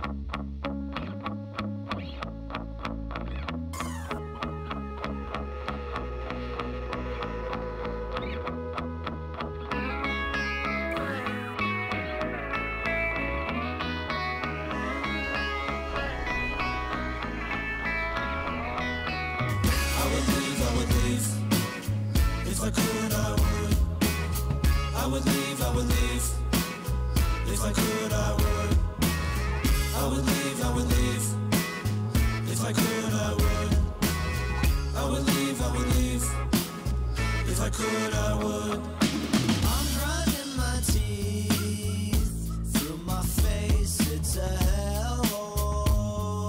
If I could, I would. I would leave, I would leave. If I could, I would. I would leave, I would leave. If I could, I would. I would leave, I would leave. If I could, I would. I'm grinding my teeth through my face, it's a hellhole.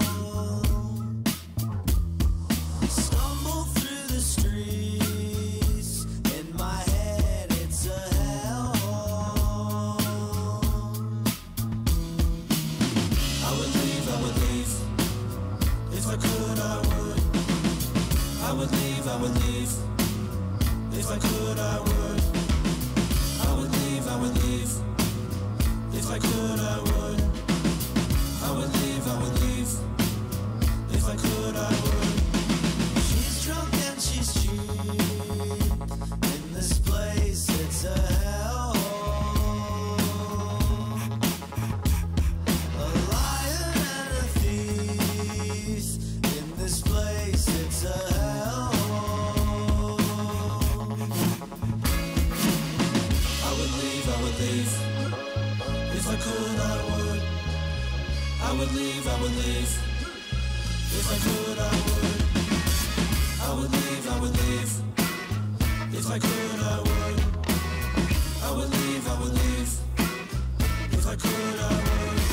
Stumble through the streets, in my head it's a hellhole. I would leave, I would leave. If I could, I would. I would leave, I would leave. If I could, I would. I would leave, I would leave. If I could, I would. I would leave, I would leave. If I could, I would. She's drunk and she's cheap. In this place, it's a hellhole. A liar and a thief. In this place, it's a hellhole. I would leave, I would leave. If I could, I would. I would leave, I would leave. If I could, I would. I would leave, I would leave. If I could, I would. I would leave, I would leave. If I could, I would.